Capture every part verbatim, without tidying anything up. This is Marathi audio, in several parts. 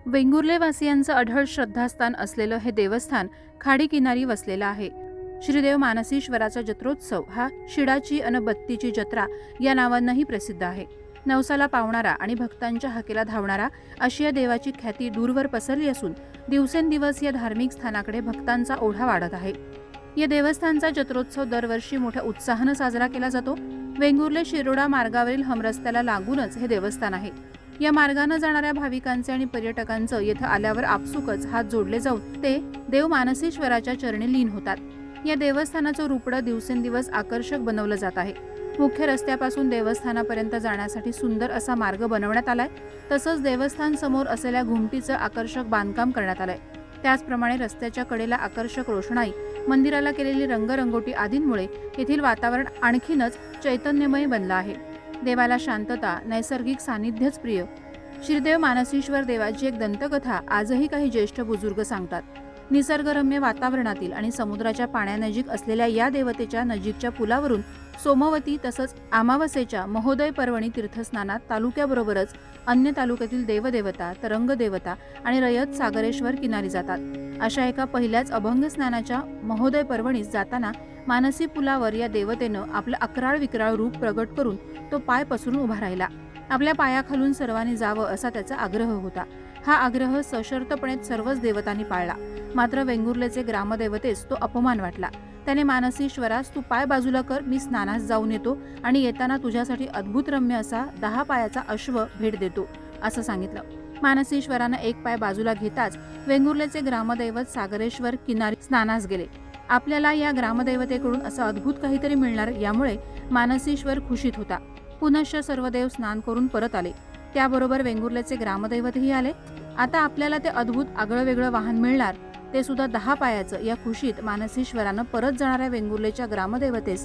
वेंगुर्ले वासियांचं अढळ श्रद्धास्थान असलेलं हे देवस्थान खाडी किनारी वसलेलं आहे। श्रीदेव मानसीश्वराचा जत्रोत्सव हा शिडाची अन बत्तीची जत्रा या नावानंही प्रसिद्ध आहे। नवसाला पावणारा आणि भक्तांच्या हाकेला धावणारा अशी या देवाची ख्याती दूरवर पसरली असून दिवसेंदिवस या धार्मिक स्थानाकडे भक्तांचा ओढा वाढत आहे। या देवस्थानचा जत्रोत्सव दरवर्षी मोठ्या उत्साहाने साजरा केला जातो। वेंगुर्ले शिरोडा मार्गावरील हमरस्त्याला लागूनच हे देवस्थान आहे। या मार्गाने जाणाऱ्या भाविकांचे आणि पर्यटकांचं येथे आल्यावर आपसुकच हात जोडले जाऊन ते देव मानसीश्वराच्या चरणी लीन होतात। या देवस्थानाचं रूपडं दिवसेंदिवस आकर्षक बनवलं जात आहे। मुख्य रस्त्यापासून देवस्थानापर्यंत जाण्यासाठी सुंदर असा मार्ग बनवण्यात आलाय। तसंच देवस्थान समोर असलेल्या घुमटीचं आकर्षक बांधकाम करण्यात आलंय। त्याचप्रमाणे रस्त्याच्या कडेला आकर्षक रोषणाई, मंदिराला केलेली रंगरंगोटी आदींमुळे येथील वातावरण आणखीनच चैतन्यमय बनलं आहे। देवाला शांतता, नैसर्गिक सानिध्यच प्रिय। श्रीदेव मानसीश्वर देवाची एक दंतकथा आजही काही ज्येष्ठ बुजुर्ग सांगतात। निसर्गरम्य वातावरणातील आणि समुद्राच्या पाण्यानजीक असलेल्या या देवतेच्या नजीकच्या पुलावरून सोमवती तसंच अमावस्येच्या महोदय पर्वणी तीर्थस्नानात तालुक्याबरोबरच अन्य तालुक्यातील देवदेवता, तरंग देवता आणि रयत सागरेश्वर किनारी जातात। अशा एका पहिल्याच अभंग स्नानाच्या महोदय पर्वणीस जाताना मानसी पुलावर या देवतेनं आपलं अकराळ विक्राळ रूप प्रगट करून तो पाय पसरून उभा राहिला। आपल्या पायाखालून सर्वांनी जावं असा त्याचा आग्रह होता। हा आग्रह सशर्तपणे सर्वच देवतांनी पाळला। मात्र वेंगुर्लेचे ग्रामदेवतेस तो अपमान वाटला। त्याने मानसीश्वरास तू पाय बाजूला कर, मी स्नानास जाऊन येतो आणि येताना तुझ्यासाठी अद्भुत रम्य असा दहा पायाचा अश्व भेट देतो असं सांगितलं। मानसीश्वरानं एक पाय बाजूला घेताच वेंगुर्लेचे ग्रामदैवत सागरेश्वर किनारी स्नानास गेले। आपल्याला या ग्रामदैवतेकडून असं अद्भुत काहीतरी मिळणार यामुळे मानसीश्वर खुशीत होता। पुनश्च सर्व देव स्नान करून परत आले। त्याबरोबर वेंगुर्लेचे ग्रामदैवतही आले। आता आपल्याला ते अद्भुत आगळं वेगळं वाहन मिळणार, ते सुद्धा दहा पायाचं। या खुशीत मानसीश्वरानं परत जाणाऱ्या वेंगुर्लेच्या ग्रामदैवतेस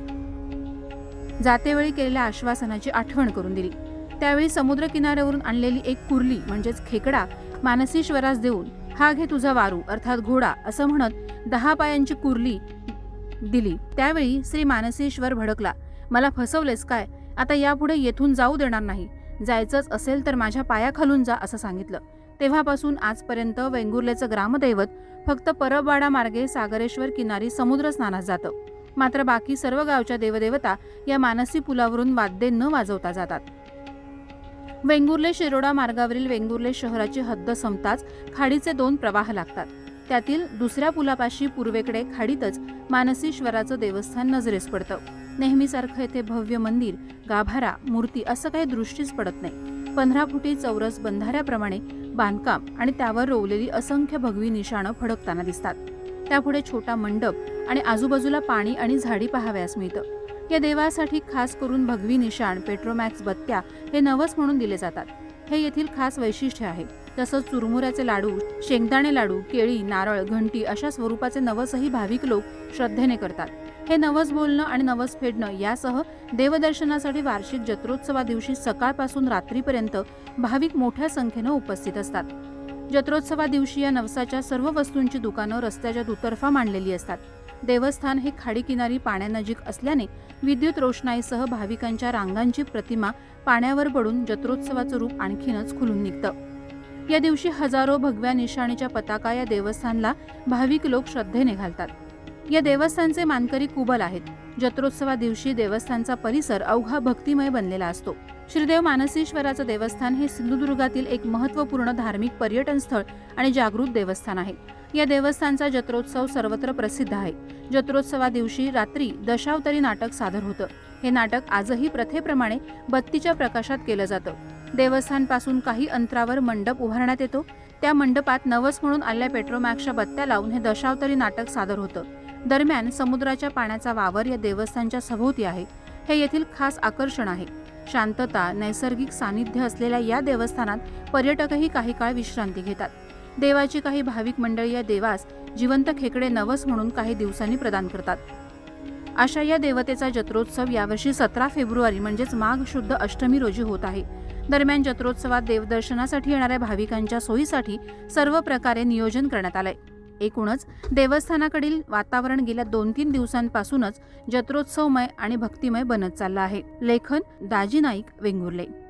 जातेवेळी केलेल्या आश्वासनाची आठवण करून दिली। त्यावेळी समुद्र किनाऱ्यावरून आणलेली एक कुर्ली म्हणजेच खेकडा मानसीश्वरास देऊन हा घे तुझा वारू अर्थात घोडा असं म्हणत दहा पायांची कुर्ली दिली। त्यावेळी श्री मानसीश्वर भडकला, मला फसवलेस काय? आता यापुढे येथून जाऊ देणार नाही। जायचंच असेल तर माझ्या पायाखालून जा असं सांगितलं। तेव्हापासून आजपर्यंत वेंगुर्लेचं ग्रामदैवत फक्त परबवाडा मार्गे सागरेश्वर किनारी समुद्र स्नानास जातं। मात्र बाकी सर्व गावच्या देवदेवता या मानसी पुलावरून वाद्ये न वाजवता जातात। वेंगुर्ले शिरोडा मार्गावरील वेंगुर्ले शहराची हद्द संपताच खाडीचे दोन प्रवाह लागतात। त्यातील दुसऱ्या पुलापाशी पूर्वेकडे खाडीतच मानसीश्वराचं देवस्थान नजरेस पडतं। नेहमीसारखं येथे भव्य मंदिर, गाभारा, मूर्ती असं काही दृष्टीस पडत नाही। पंधरा फुटी चौरस बंधाऱ्याप्रमाणे बांधकाम आणि त्यावर रोवलेली असंख्य भगवी निशाणं फडकताना दिसतात। त्यापुढे छोटा मंडप आणि आजूबाजूला पाणी आणि झाडी पाहाव्यास मिळतं। या देवासाठी खास करून भगवी निशाण, पेट्रोमॅक्स बत्त्या हे नवस म्हणून दिले जातात। हे येथील खास वैशिष्ट्य आहे। तसंच चुरमुऱ्याचे लाडू, शेंगदाणे लाडू, केळी, नारळ, घंटी अशा स्वरूपाचे नवसही भाविक लोक श्रद्धेने करतात। हे नवस बोलणं आणि नवस फेडणं यासह देवदर्शनासाठी वार्षिक जत्रोत्सवा दिवशी सकाळपासून रात्रीपर्यंत भाविक मोठ्या संख्येनं उपस्थित असतात। जत्रोत्सवा दिवशी या नवसाच्या सर्व वस्तूंची दुकानं रस्त्याच्या दुतर्फा मांडलेली असतात। देवस्थान हे खाडी किनारी पाण्यानजीक असल्याने विद्युत रोषणाईसह भाविकांच्या रांगांची प्रतिमा पाण्यावर पडून जत्रोत्सवाचं रूप आणखीनच खुलून निघतं। या दिवशी हजारो भगव्या निशाणीच्या पताका या देवस्थानला भाविक लोक श्रद्धेने घालतात। या देवस्थानचे मानकरी कुबल आहेत। जत्रोत्सवा दिवशी देवस्थानचा परिसर अवघा भक्तिमय बनलेला असतो। श्रीदेव मानसीश्वराचं देवस्थान हे सिंधुदुर्गातील एक महत्त्वपूर्ण धार्मिक पर्यटन स्थळ आणि जागृत देवस्थान आहे। या देवस्थानचा जत्रोत्सव सर्वत्र प्रसिद्ध आहे। जत्रोत्सवा दिवशी रात्री दशावतारी नाटक सादर होतं। हे नाटक आजही प्रथेप्रमाणे बत्तीच्या प्रकाशात केलं जातं। देवस्थानपासून काही अंतरावर मंडप उभारण्यात येतो। त्या मंडपात नवस म्हणून आलेल्या पेट्रोमॅक्सच्या बत्त्या लावून हे दशावतारी नाटक सादर होतं। दरम्यान समुद्राच्या पाण्याचा वावर या देवस्थानच्या सभोवती आहे। हे येथील खास आकर्षण आहे। शांतता, नैसर्गिक सानिध्य असलेल्या या देवस्थानात पर्यटकही काही काळ विश्रांती घेतात। देवाची काही भाविक मंडळी या देवास जिवंत खेकडे नवस म्हणून काही दिवसांनी प्रदान करतात। अशा या देवतेचा जत्रोत्सव यावर्षी सतरा फेब्रुवारी म्हणजेच माघ शुद्ध अष्टमी रोजी होत आहे। दरम्यान जत्रोत्सवात देवदर्शनासाठी येणाऱ्या भाविकांच्या सोयीसाठी सर्व प्रकारे नियोजन करण्यात आलंय। एकूणच देवस्थानाकडील वातावरण गेल्या दोन तीन दिवसांपासूनच जत्रोत्सवमय आणि भक्तिमय बनत चाललं आहे। लेखन दाजी नाईक, वेंगुर्ले।